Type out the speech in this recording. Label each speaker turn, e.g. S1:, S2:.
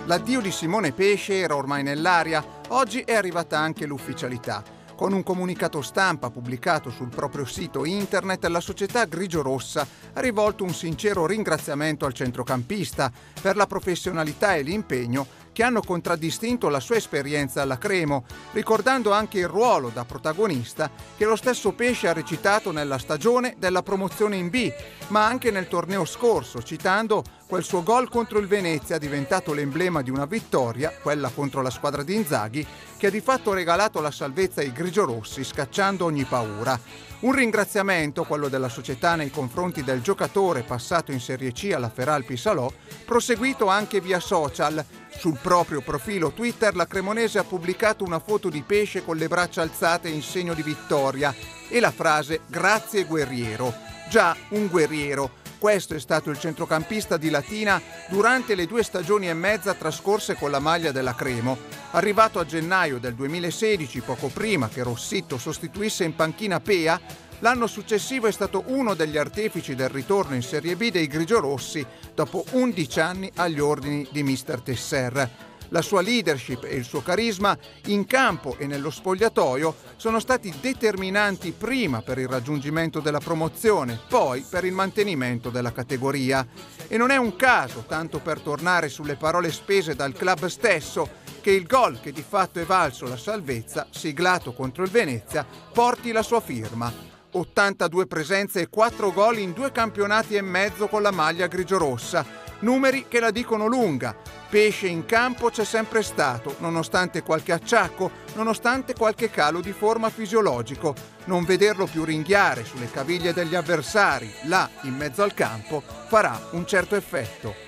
S1: L'addio di Simone Pesce era ormai nell'aria, oggi è arrivata anche l'ufficialità. Con un comunicato stampa pubblicato sul proprio sito internet, la società grigiorossa ha rivolto un sincero ringraziamento al centrocampista per la professionalità e l'impegno che hanno contraddistinto la sua esperienza alla Cremo, ricordando anche il ruolo da protagonista che lo stesso Pesce ha recitato nella stagione della promozione in B, ma anche nel torneo scorso, citando quel suo gol contro il Venezia diventato l'emblema di una vittoria, quella contro la squadra di Inzaghi, che ha di fatto regalato la salvezza ai grigiorossi scacciando ogni paura. Un ringraziamento, quello della società nei confronti del giocatore passato in Serie C alla Feralpi Salò, proseguito anche via social. Sul proprio profilo Twitter la cremonese ha pubblicato una foto di Pesce con le braccia alzate in segno di vittoria e la frase "Grazie guerriero". Già, un guerriero. Questo è stato il centrocampista di Latina durante le 2 stagioni e mezza trascorse con la maglia della Cremo. Arrivato a gennaio del 2016, poco prima che Rossitto sostituisse in panchina Pea, l'anno successivo è stato uno degli artefici del ritorno in Serie B dei grigiorossi dopo 11 anni agli ordini di mister Tesser. La sua leadership e il suo carisma in campo e nello spogliatoio sono stati determinanti prima per il raggiungimento della promozione, poi per il mantenimento della categoria. E non è un caso, tanto per tornare sulle parole spese dal club stesso, che il gol che di fatto è valso la salvezza, siglato contro il Venezia, porti la sua firma. 82 presenze e 4 gol in 2 campionati e mezzo con la maglia grigiorossa. Numeri che la dicono lunga. Pesce in campo c'è sempre stato, nonostante qualche acciacco, nonostante qualche calo di forma fisiologico. Non vederlo più ringhiare sulle caviglie degli avversari, là in mezzo al campo, farà un certo effetto.